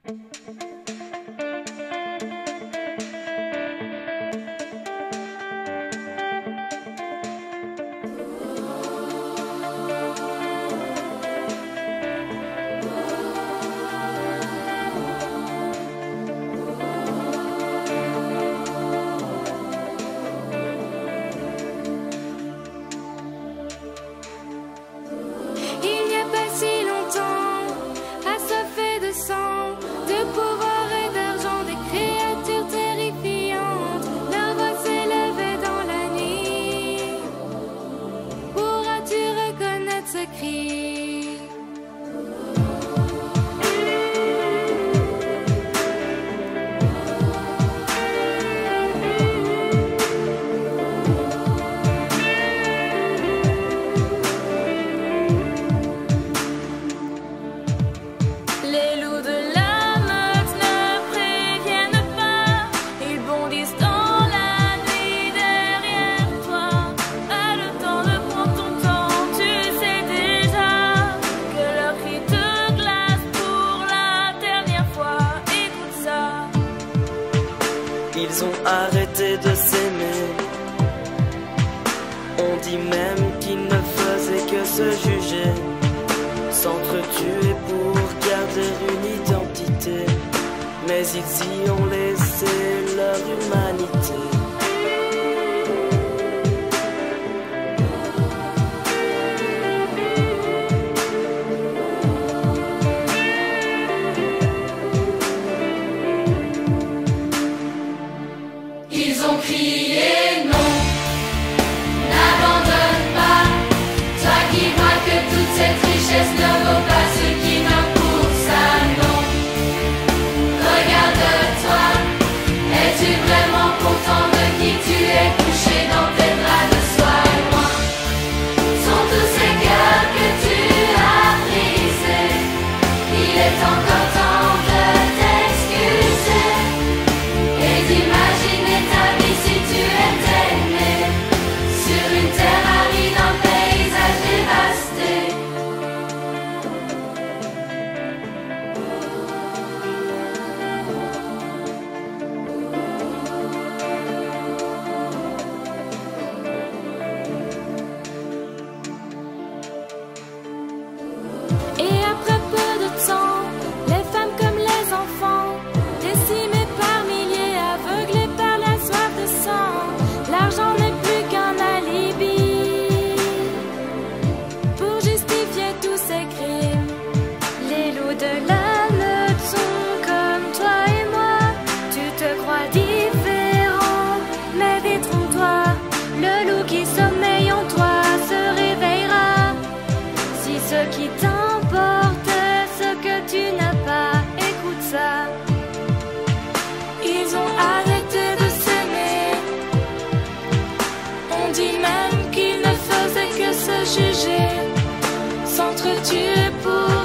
Ils ont arrêté de s'aimer. On dit même qu'ils ne faisaient que se juger, s'entretuer pour garder une identité. Mais ils y ont laissé leur humanité. Ils ont crié non, n'abandonne pas, toi qui vois que toute cette richesse ne vaut pas ce qui meurt pour ça, non. Regarde-toi, es-tu vraiment content de qui tu es couché dans tes draps de soie loin? Sont tous ces cœurs que tu as brisés, il est encore temps de t'excuser et d'imaginer ta vie si tu étais né sur une terre aride, un paysage dévasté. Et après peu de temps, les femmes comme les enfants, décimés par milliers, aveuglés par la soif de sang, l'argent n'est plus qu'un alibi pour justifier tous ces crimes. Les loups de la meute sont comme toi et moi, tu te crois différent, mais détrompe-toi, le loup qui sommeille en toi se réveillera. Si ce qui t'importe est ce que tu n'as pas, écoute ça. Ils ont arrêté de s'aimer. On dit même qu'ils ne faisaient que se juger, s'entretuer pour